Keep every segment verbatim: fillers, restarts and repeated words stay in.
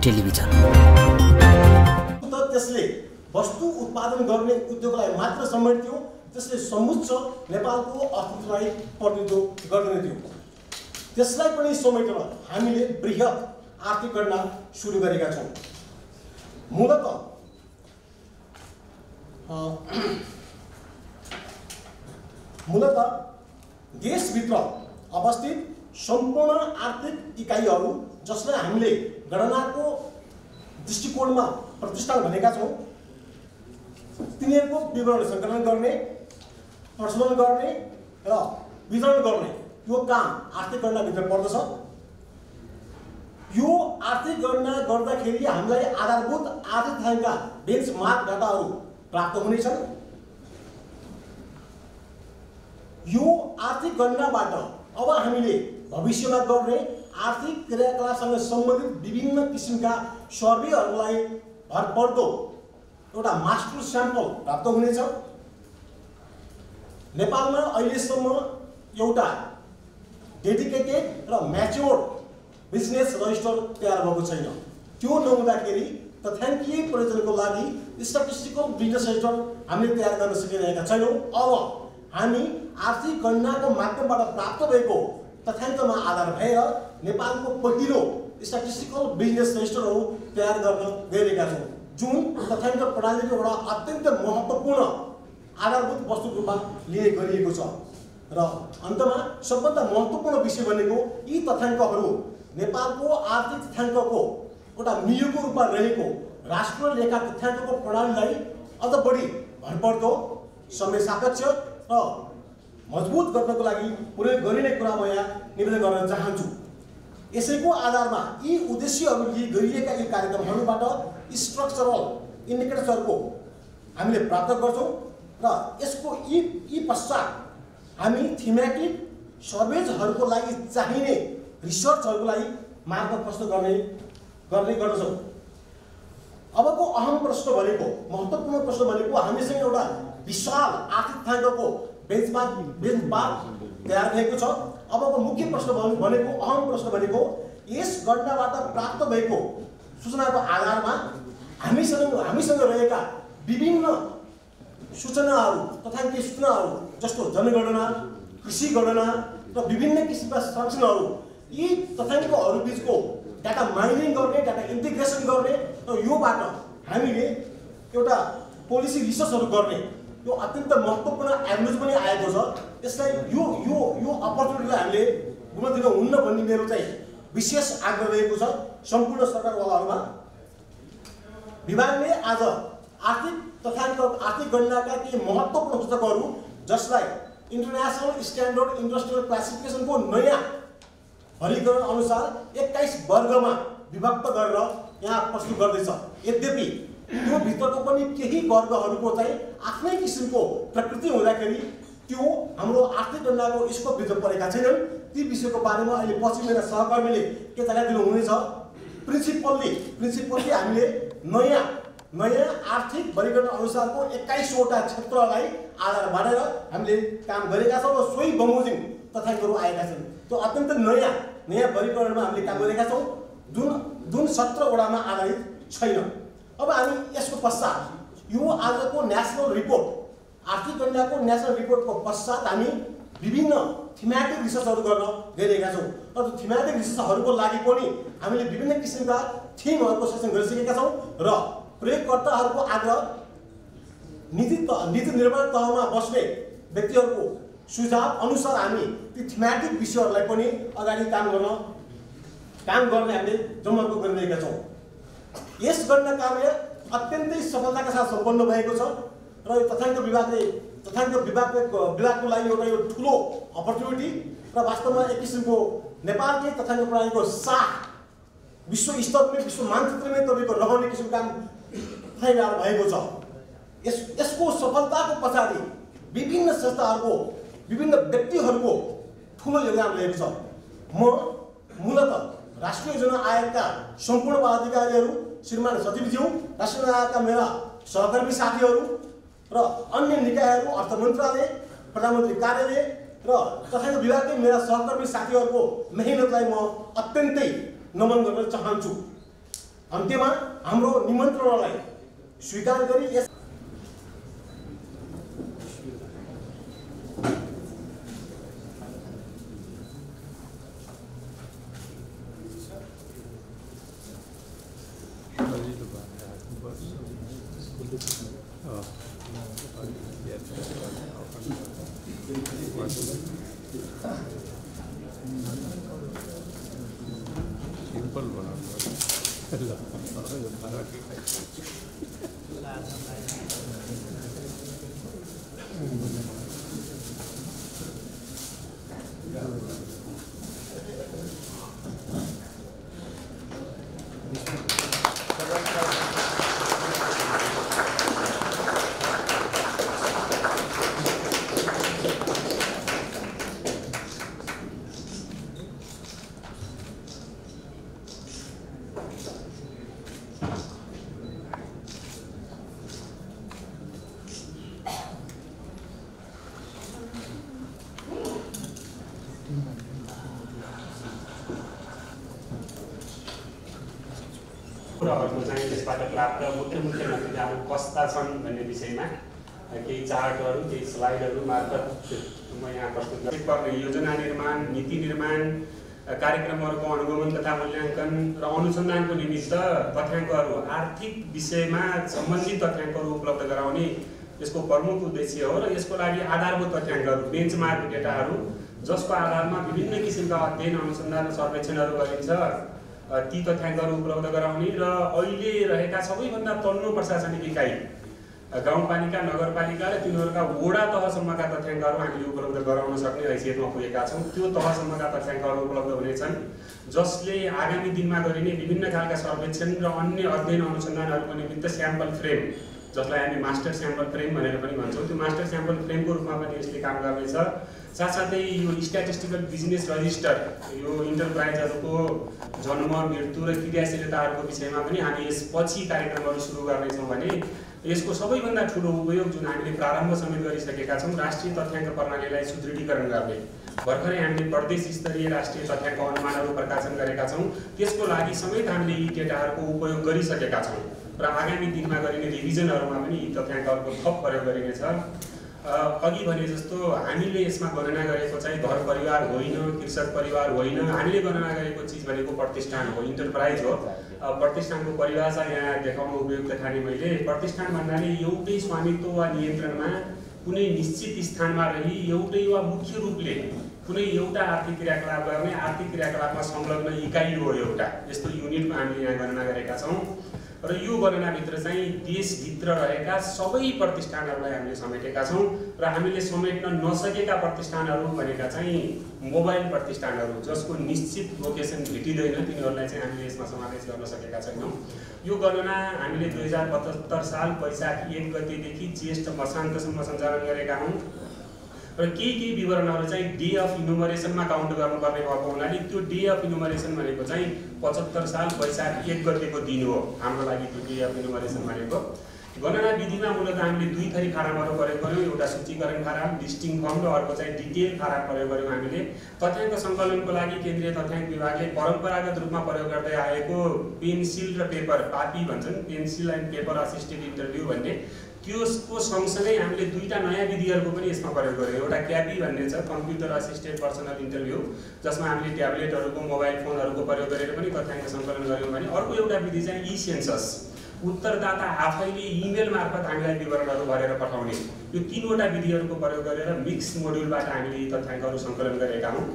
Television. त्यसले वस्तु उत्पादन गर्ने उद्योगलाई मात्र समेट्यो, त्यसले समुच्च नेपालको अस्तित्वलाई प्रतिनिधित्व गर्दैन थियो। त्यसलाई पनि समेटेर हामीले बृहत आर्थिक गणना सुरु गरेका छौँ। मूलतः मूलतः देशभित्र अवस्थित सम्पूर्ण आर्थिक इकाइहरू जसलाई हामीले गणनाको दृष्टिकोणमा प्रतिष्ठान भनेका छौँ, तिनीहरूको विवरण सङ्कलन गर्ने, प्रशोधन गर्ने र वितरण गर्ने यो काम आर्थिक गणनाभित्र पर्दछ। यो आर्थिक गणना गर्दाखेरि हामीलाई आधारभूत आर्थिक तथ्याङ्कका बेन्चमार्क डाटाहरू प्राप्त हुनेछन्। यो आर्थिक गणनाबाट अब हामीले भविष्यमा गर्ने आर्थिक क्रियाकलापसँग सम्बन्धित विभिन्न किसिमका सर्वेहरूलाई भरपर्दो एउटा मास्टर स्याम्पल प्राप्त हुनेछ। नेपालमा अहिलेसम्म एउटा डेडिकेटेड र म्याच्योर्ड बिजनेस रजिस्टर तयार भएको छैन। त्यो नहुँदाखेरि तथ्याङ्कीय प्रयोजनको लागि स्ट्याटिस्टिकल बिजनेस रजिस्टर हामीले तयार गर्न सकिरहेका छैनौँ। अब हामी आर्थिक गणनाको माध्यमबाट प्राप्त भएको तथ्याङ्कमा आधार भएर नेपालको पहिलो स्ट्याटिस्टिकल बिजनेस रजिस्टरहरू तयार गर्न गइरहेका छौँ, जुन तथ्याङ्क प्रणालीको एउटा अत्यन्त महत्त्वपूर्ण आधारभूत वस्तुको रूपमा लिने गरिएको छ। र अन्तमा सबभन्दा महत्त्वपूर्ण विषय भनेको यी तथ्याङ्कहरू नेपालको आर्थिक तथ्याङ्कको एउटा मियोको रूपमा रहेको राष्ट्र लेखा तथ्याङ्कको प्रणालीलाई अझ बढी भरपर्दो, समय सापेक्ष र मजबुत गर्नको लागि प्रयोग गरिने कुरा म यहाँ निवेदन गर्न चाहन्छु। यसैको आधारमा यी उद्देश्यहरू लिई गरिएका यी कार्यक्रमहरूबाट स्ट्रक्चरल इन्डिकेटर्सहरूको हामीले प्राप्त गर्छौँ र यसको यी यी पश्चात हामी थीमेटिक सर्वेजहरूको लागि चाहिने रिसर्चहरूको लागि मार्ग प्रस्तुत गर्ने गर्ने गर्दछौँ। अबको अहम प्रश्न भनेको, महत्त्वपूर्ण प्रश्न भनेको हामीसँग एउटा विशाल आर्थिक तथ्याङ्कको बेन्चमार्क बेन्चमार्क तयार भएको छ। अबको मुख्य प्रश्न भनेको, अहम प्रश्न भनेको, यस गणनाबाट प्राप्त भएको सूचनाको आधारमा हामीसँग हामीसँग रहेका विभिन्न सूचनाहरू तथ्याङ्कीय सूचनाहरू जस्तो जनगणना, कृषि गणना र विभिन्न किसिमका संरचनाहरू, यी तथ्याङ्कहरू बिचको डाटा माइनिङ गर्ने, डाटा इन्टिग्रेसन गर्ने र योबाट हामीले एउटा पोलिसी रिसर्चहरू गर्ने यो अत्यन्त महत्त्वपूर्ण एभरेज पनि आएको छ। यसलाई यो यो यो अपर्च्युनिटीलाई हामीले गुमाउन दिन हुन्न भन्ने मेरो चाहिँ विशेष आग्रह रहेको छ सम्पूर्ण सरकारवालाहरूमा। विभागले आज आर्थिक तथ्याङ्क आर्थिक गणनाका केही महत्त्वपूर्ण पुस्तकहरू जसलाई इन्टरनेसनल स्ट्यान्डर्ड इन्डस्ट्रियल क्लासिफिकेसनको नयाँ वर्गीकरण अनुसार एक्काइस वर्गमा विभक्त गरेर यहाँ प्रस्तुत गर्दैछ। यद्यपि त्यो भित्रको पनि केही वर्गहरूको चाहिँ आफ्नै किसिमको प्रकृति हुँदाखेरि त्यो हाम्रो आर्थिक गणनाको स्कोपभित्र परेका छैनन्। ती विषयको बारेमा अहिले पछि मेरा सहकर्मीले के जानकारी दिनुहुनेछ। प्रिन्सिपल्ली प्रिन्सिपल्ली हामीले नयाँ नयाँ आर्थिक वर्गीकरण अनुसारको एक्काइसवटा क्षेत्रलाई आधार मानेर हामीले काम गरेका छौँ र सोही बमोजिम तथ्याङ्कहरू आएका छन्। त्यो अत्यन्त नयाँ नयाँ वर्गीकरणमा हामीले काम गरेका छौँ जुन जुन सत्र वडामा आधारित छैन। अब हामी यसको पश्चात यो आजको नेसनल रिपोर्ट आर्थिक गणनाको नेसनल रिपोर्टको पश्चात हामी विभिन्न थीमेटिक रिसर्चहरू गर्न गइरहेका छौँ र त्यो थीमेटिक रिसर्चहरूको लागि पनि हामीले विभिन्न किसिमका थिमहरूको सेसन गरिसकेका छौँ र प्रयोगकर्ताहरूको आग्रह नीति नीति निर्माण तहमा बस्ने व्यक्तिहरूको सुझाव अनुसार हामी ती थीमेटिक विषयहरूलाई पनि अगाडि काम गर्न काम गर्ने हामीले जमर्को गरिरहेका छौँ। यस गणना कार्य अत्यन्तै सफलताका साथ सम्पन्न भएको छ र यो तथ्याङ्क विभागले तथ्याङ्क विभागको विभागको लागि एउटा यो ठुलो अपर्च्युनिटी र वास्तवमा एक किसिमको नेपालकै तथ्याङ्क प्रणालीको साख विश्व स्तरमै विश्व मानचित्रमै तपाईँको रहने किसिमको काम तयार भएको छ। यस यसको सफलताको पछाडि विभिन्न संस्थाहरूको विभिन्न व्यक्तिहरूको ठुलो योगदान रहेको छ। म मूलतः राष्ट्रिय योजना आयोगका सम्पूर्ण पदाधिकारीहरू, श्रीमान सचिवज्यू, राष्ट्रिय योजना आयोगका मेरा सहकर्मी साथीहरू र अन्य निकायहरू, अर्थ मन्त्रालय, प्रधानमन्त्री कार्यालय र तथ्याङ्क विभागकै मेरा सहकर्मी साथीहरूको मेहनतलाई म अत्यन्तै नमन गर्न चाहन्छु। अन्त्यमा हाम्रो निमन्त्रणालाई स्वीकार गरी यस सिंपल बना कुराहरुको चाहिँ त्यसबाट प्राप्त मुख्य मुख्य नतिजाहरू कस्ता छन् भन्ने विषयमा केही चार्टहरू केही स्लाइडहरू मार्फत म यहाँ प्रस्तुत गर्नुपर्ने योजना निर्माण नीति निर्माण कार्यक्रमहरूको अनुगमन तथा मूल्याङ्कन र अनुसन्धानको निमित्त तथ्याङ्कहरू आर्थिक विषयमा सम्बन्धित तथ्याङ्कहरू उपलब्ध गराउने यसको प्रमुख उद्देश्य हो र यसको लागि आधारभूत तथ्याङ्कहरू बेन्चमार्क डेटाहरू जसको आधारमा विभिन्न किसिमका अध्ययन अनुसन्धान र सर्वेक्षणहरू गरिन्छ ती तथ्याङ्कहरू उपलब्ध गराउने र अहिले रहेका सबैभन्दा तल्लो प्रशासनिक इकाइ गाउँपालिका नगरपालिका र तिनीहरूका वडा तहसम्मका तथ्याङ्कहरू हामीले उपलब्ध गराउन सक्ने हैसियतमा पुगेका छौँ। त्यो तहसम्मका तथ्याङ्कहरू उपलब्ध हुनेछन् जसले आगामी दिनमा गरिने विभिन्न खालका सर्वेक्षण र अन्य अध्ययन अनुसन्धानहरूको निमित्त स्याम्पल फ्रेम जसलाई हामी मास्टर स्याम्पल फ्रेम भनेर पनि भन्छौँ त्यो मास्टर स्याम्पल फ्रेमको रूपमा पनि यसले काम गर्नेछ। साथसाथै यो स्ट्याटिस्टिकल बिजनेस रजिस्टर यो इन्टरप्राइजहरूको जन्म मृत्यु र क्रियाशीलताहरूको विषयमा पनि हामी यसपछि कार्यक्रमहरू सुरु गर्नेछौँ भने यसको सबैभन्दा ठुलो उपयोग जुन हामीले प्रारम्भ समेत गरिसकेका छौँ राष्ट्रिय तथ्याङ्क प्रणालीलाई सुदृढीकरण गर्ने भर्खरै हामीले प्रदेश स्तरीय राष्ट्रिय तथ्याङ्क अनुमानहरू प्रकाशन गरेका छौँ त्यसको लागि समेत हामीले यी डेटाहरूको उपयोग गरिसकेका छौँ र आगामी दिनमा गरिने रिभिजनहरूमा पनि यी तथ्याङ्कहरूको थप प्रयोग गरिनेछ। अघि भने जस्तो हामीले यसमा गणना गरेको चाहिँ घर परिवार होइन कृषक परिवार होइन हामीले गणना गरेको चिज भनेको प्रतिष्ठान हो इन्टरप्राइज हो। प्रतिष्ठानको परिभाषा यहाँ देखाउन उपयुक्त ठाने मैले प्रतिष्ठान भन्नाले एउटै स्वामित्व वा नियन्त्रणमा कुनै निश्चित स्थानमा रही एउटै वा मुख्य रूपले कुनै एउटा आर्थिक क्रियाकलाप गर्ने आर्थिक क्रियाकलापमा संलग्न इकाइ हो एउटा यस्तो युनिटको हामीले यहाँ गणना गरेका छौँ र यो गणनाभित्र चाहिँ देशभित्र रहेका सबै प्रतिष्ठानहरूलाई हामीले समेटेका छौँ र हामीले समेट्न नसकेका प्रतिष्ठानहरू भनेका चाहिँ मोबाइल प्रतिष्ठानहरू जसको निश्चित लोकेसन भेटिँदैन तिनीहरूलाई चाहिँ हामीले यसमा समावेश गर्न सकेका छैनौँ। यो गणना हामीले दुई हजार पचहत्तर साल वैशाख एक गतेदेखि ज्येष्ठ मसान्तसम्म सञ्चालन गरेका हौँ र केही केही विवरणहरू चाहिँ डे अफ इनुमरेसनमा काउन्ट गर्नुपर्ने भएको हुनाले त्यो डे अफ इनुमरेसन भनेको चाहिँ पचहत्तर साल वैशाख एक गतेको दिन हो हाम्रो लागि त्यो डे अफ इनुमरेसन भनेको। गणना विधिमा मूलतः हामीले दुई थरी फारमहरू प्रयोग गऱ्यौँ एउटा सूचीकरण फारम लिस्टिङ फर्म र अर्को चाहिँ डिटेल फारम प्रयोग गऱ्यौँ हामीले। तथ्याङ्क सङ्कलनको लागि केन्द्रीय तथ्याङ्क विभागले परम्परागत रूपमा प्रयोग गर्दै आएको पेन्सिल र पेपर पापी भन्छन् pencil and paper assisted interview भन्ने त्यसको सँगसँगै हामीले दुईटा नयाँ विधिहरूको पनि यसमा प्रयोग गर्यौँ। एउटा क्यापी भन्ने छ कम्प्युटर असिस्टेड पर्सनल इन्टरभ्यू जसमा हामीले ट्याब्लेटहरूको मोबाइल फोनहरूको प्रयोग गरेर पनि तथ्याङ्क सङ्कलन गऱ्यौँ भने अर्को एउटा विधि चाहिँ ई सेन्सस उत्तरदाता आफैले इमेल मार्फत हामीलाई विवरणहरू भरेर पठाउने यो तीनवटा विधिहरूको प्रयोग गरेर मिक्स मोड्युलबाट हामीले यी तथ्याङ्कहरू सङ्कलन गरेका हौँ।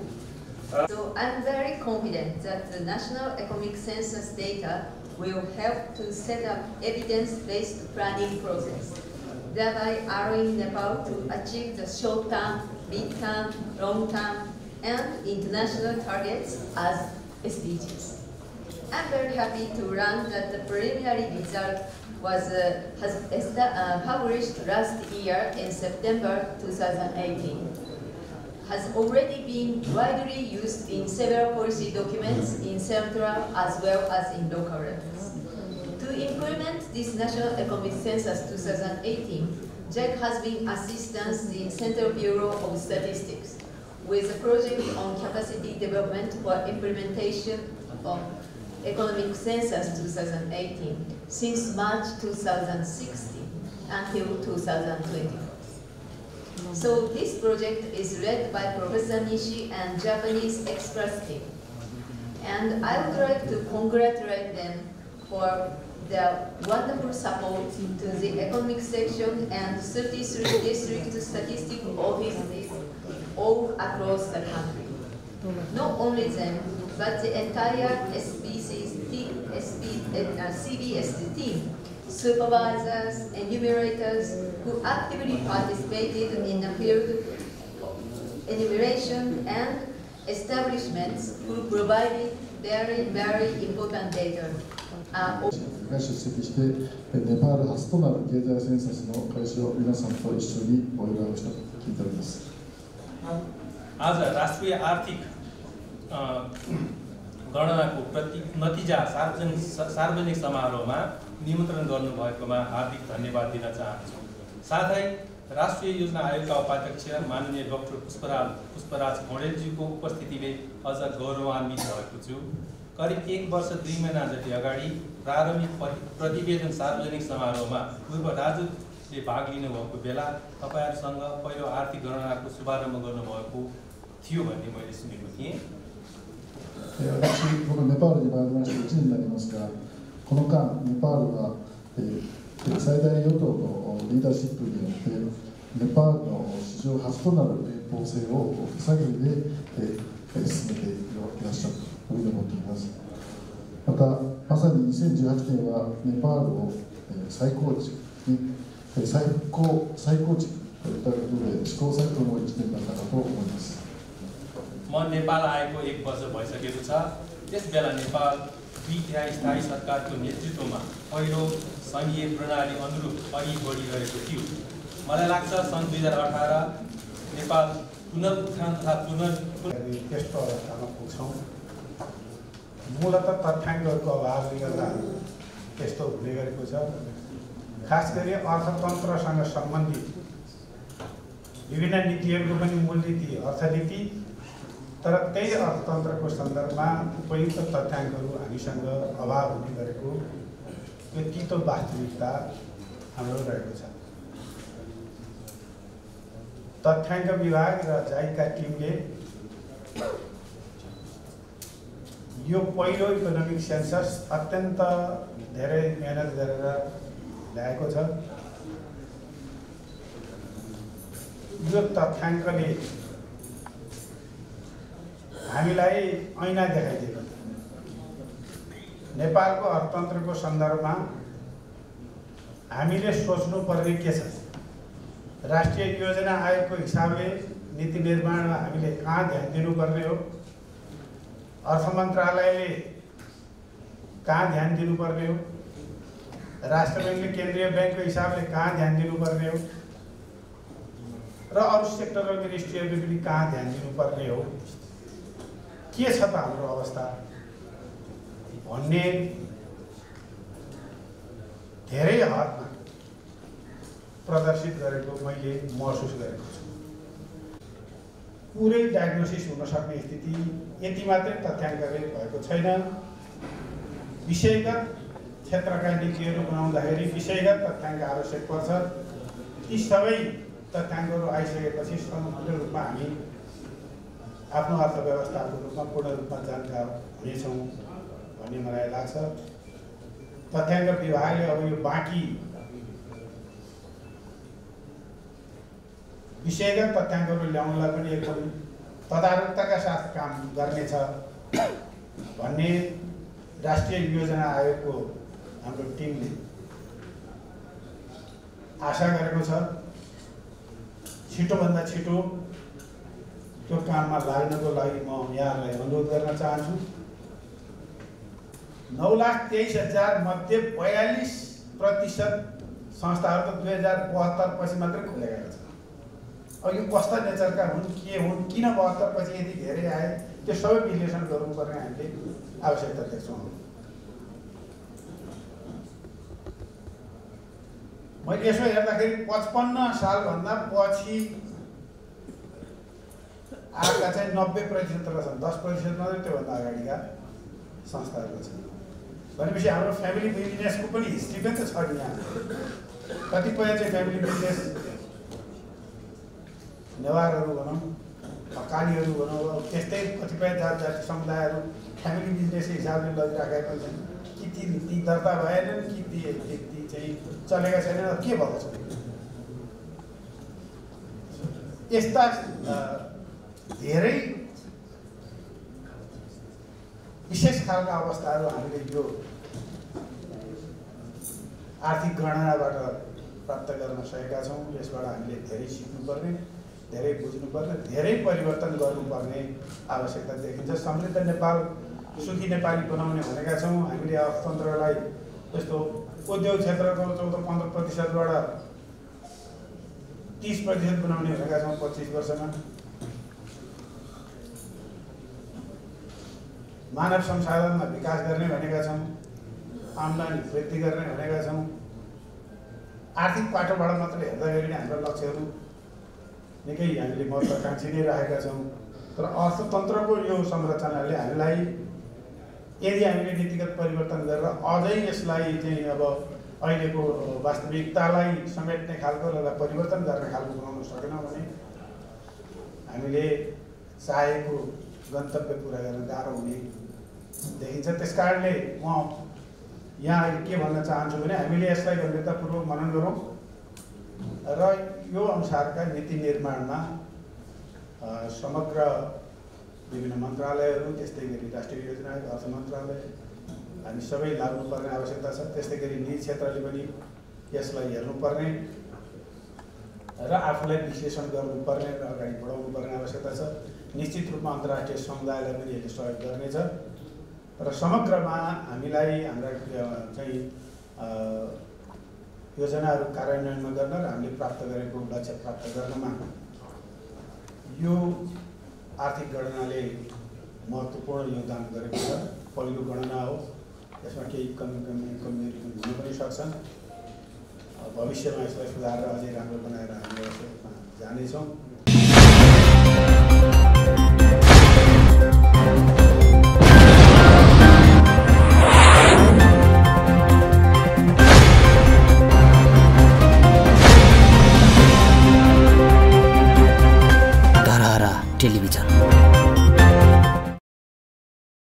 So I'm very confident that the National Economic Census data will help to set up evidence-based planning process, thereby allowing Nepal to achieve the short-term, mid-term, long-term, and international targets as S D Gs. I'm very happy to learn that the preliminary result was uh, has uh, published last year in September two thousand eighteen. Has already been widely used in several policy documents in central as well as in local levels. To implement this National Economic Census two thousand eighteen, J E C has been assistance in Central Bureau of Statistics with a project on capacity development for implementation of Economic Census twenty eighteen since March two thousand sixteen until two thousand twenty. So this project is led by Professor Nishi and Japanese expert team. And I would like to congratulate them for their wonderful support to the economic section and thirty-three district statistic offices all across the country. Not only them, but the entire S B C's team, S B, uh, C B S team, supervisors, enumerators who actively participated in the field enumeration and establishments who provided very, very important data. Uh, が出席して、ネパール初となる経済センサスの開始を皆さんと一緒にお祝いをしたと聞いております。 आज राष्ट्रिय आर्थिक गणनाको प्रति नतिजा सार्वजनिक सार्वजनिक समारोहमा निमन्त्रण गर्नुभएकोमा हार्दिक धन्यवाद दिन चाहन्छु। साथै राष्ट्रिय योजना आयोगका उपाध्यक्ष माननीय डाक्टर पुष्पराज पुष्पराज पौडेलज्यूको उपस्थितिले अझ गौरवान्वित भएको छु। करिब एक वर्ष दुई महिना जति अगाडि प्रारम्भिक प्रतिवेदन सार्वजनिक समारोहमा पूर्व राजदूतले भाग लिनुभएको बेला तपाईहरुसँग पहिलो आर्थिक गणनाको शुभारम्भ गर्नुभएको थियो भन्ने मैले सुनेको थिएँ। 私、このネパールに参りましていちねんになりますが、この間、ネパールは、えー、最大与党のリーダーシップによって、ネパールの史上初となる連邦制を手作業で、えー、進めていらっしゃるというふうに思っています。また、まさににせんじゅうはちねんはネパールを、えー、再構築に、再復興、再構築といったことで試行錯誤のいちねんだったかと思います。 म नेपाल आएको एक वर्ष भइसकेको छ। त्यसबेला नेपाल दुई तिहाई स्थायी सरकारको नेतृत्वमा पहिलो सङ्घीय प्रणाली अनुरूप अघि बढिरहेको थियो। मलाई लाग्छ सन् दुई हजार अठार नेपाल पुनरुत्थान तथा पुनर् त्यस्तो अवस्थामा पुग्छौँ। मूलतः तथ्याङ्कहरूको अभावले गर्दा त्यस्तो हुने गरेको छ। खास गरी अर्थतन्त्रसँग सम्बन्धित विभिन्न नीतिहरूको पनि मूल नीति अर्थनीति तर त्यही अर्थतन्त्रको सन्दर्भमा उपयुक्त तथ्याङ्कहरू हामीसँग अभाव हुने गरेको यो तितो वास्तविकता हाम्रो रहेको छ। तथ्याङ्क विभाग र जाइका टिमले यो पहिलो इकोनोमिक सेन्सस अत्यन्त धेरै मेहनत गरेर ल्याएको छ। यो तथ्याङ्कले हामीलाई ऐना देखाइदिएको छ। नेपालको अर्थतन्त्रको सन्दर्भमा हामीले सोच्नुपर्ने के छ? राष्ट्रिय योजना आयोगको हिसाबले नीति निर्माणमा हामीले कहाँ ध्यान दिनुपर्ने हो? अर्थ मन्त्रालयले कहाँ ध्यान दिनुपर्ने हो? राष्ट्र ब्याङ्कले केन्द्रीय ब्याङ्कको हिसाबले कहाँ ध्यान दिनुपर्ने हो? र अरू सेक्टरल मिनिस्ट्रीहरूले पनि कहाँ ध्यान दिनुपर्ने हो? के छ त हाम्रो अवस्था भन्ने धेरै हदमा प्रदर्शित गरेको मैले महसुस गरेको छु। पुरै डायग्नोसिस हुन सक्ने स्थिति यति मात्रै तथ्याङ्कले भएको छैन। विषयगत क्षेत्रका नीतिहरू बनाउँदाखेरि विषयगत तथ्याङ्क आवश्यक पर्छ। ती सबै तथ्याङ्कहरू आइसकेपछि सम्पूर्ण रूपमा हामी आफ्नो अर्थव्यवस्थाको रूपमा पूर्ण रूपमा जानकार हुनेछौँ भन्ने मलाई लाग्छ। तथ्याङ्क विभागले अब यो बाँकी विषयगत तथ्याङ्कहरू ल्याउनलाई पनि एकदम तदारुकताका साथ काम गर्नेछ भन्ने राष्ट्रिय योजना आयोगको हाम्रो टिमले आशा गरेको छ। छिटोभन्दा छिटो त्यो काममा लाग्नको लागि म यहाँलाई अनुरोध गर्न चाहन्छु। नौ लाख तेइस हजार मध्ये बयालिस प्रतिशत संस्थाहरू त दुई हजार बहत्तर पछि मात्रै खुलेका छन्। अब यो कस्ता नेचरका हुन्, के हुन्, किन बहत्तर पछि यति धेरै आए, त्यो सबै विश्लेषण गर्नुपर्ने हामीले आवश्यकता देख्छौँ। मैले यसो हेर्दाखेरि पचपन्न सालभन्दा पछि आएका चाहिँ नब्बे प्रतिशत रहेछन्, दस प्रतिशत मात्रै त्योभन्दा अगाडिका संस्थाहरूको छन् भनेपछि हाम्रो फ्यामिली बिजनेसको पनि हिस्ट्री पनि त छ नि यहाँ कतिपय चाहिँ फ्यामिली बिजनेस नेवारहरू भनौँ अकालीहरू भनौँ त्यस्तै कतिपय जात जाति समुदायहरू फ्यामिली बिजनेस हिसाबले लगिराखेका छन् कि ती ती दर्ता भएनन् कि ती ती चाहिँ चलेका छैनन् के भएको छ यस्ता धेरै विशेष खालका अवस्थाहरू हामीले यो आर्थिक गणनाबाट प्राप्त गर्न सकेका छौँ यसबाट हामीले धेरै सिक्नुपर्ने धेरै बुझ्नुपर्ने धेरै परिवर्तन गर्नुपर्ने आवश्यकता देखिन्छ समृद्ध नेपाल सुखी नेपाली बनाउने भनेका छौँ हामीले अर्थतन्त्रलाई यस्तो उद्योग क्षेत्रको चौध पन्ध्र प्रतिशतबाट तीस प्रतिशत बनाउने भनेका छौँ पच्चिस वर्षमा मानव संसाधनमा विकास गर्ने भनेका छौँ आम्दानी वृद्धि गर्ने भनेका छौँ आर्थिक पाटोबाट मात्र हेर्दाखेरि नै हाम्रो लक्ष्यहरू निकै हामीले महत्त्वाकांक्षी नै राखेका छौँ तर अर्थतन्त्रको यो संरचनाले हामीलाई यदि हामीले नीतिगत परिवर्तन गरेर अझै यसलाई चाहिँ अब अहिलेको वास्तविकतालाई समेट्ने खालको र परिवर्तन गर्ने खालको बनाउन सकेनौँ भने हामीले चाहेको गन्तव्य पुरा गर्न गाह्रो हुने देखिन्छ त्यसकारणले म यहाँ अहिले के भन्न चाहन्छु भने हामीले यसलाई गम्भीरतापूर्वक मनन गरौँ र यो अनुसारका नीति निर्माणमा समग्र विभिन्न मन्त्रालयहरू त्यस्तै गरी राष्ट्रिय योजना अर्थ मन्त्रालय हामी सबै लाग्नुपर्ने आवश्यकता छ त्यस्तै गरी निजी क्षेत्रले पनि यसलाई हेर्नुपर्ने र आफूलाई विश्लेषण गर्नुपर्ने र अगाडि बढाउनुपर्ने आवश्यकता छ निश्चित रूपमा अन्तर्राष्ट्रिय समुदायलाई पनि यसले सहयोग गर्नेछ र समग्रमा हामीलाई हाम्रा चाहिँ योजनाहरू कार्यान्वयनमा गर्न र हामीले प्राप्त गरेको लक्ष्य प्राप्त गर्नमा यो आर्थिक गणनाले महत्त्वपूर्ण योगदान गरेको छ पहिलो गणना हो यसमा केही कमी कमी कमजोरी हुन पनि सक्छन् भविष्यमा यसलाई सुधारेर अझै राम्रो बनाएर हामीले यसमा जानेछौँ